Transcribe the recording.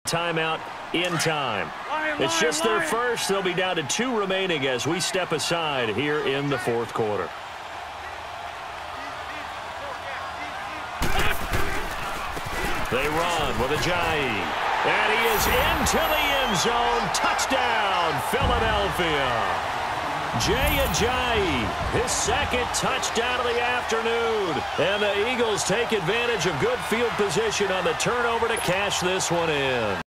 timeout in time. It's just their first. They'll be down to 2 remaining as we step aside here in the fourth quarter. They run with Ajayi. And he is into the end zone. Touchdown, Philadelphia. Jay Ajayi, his second touchdown of the afternoon. And the Eagles take advantage of good field position on the turnover to cash this one in.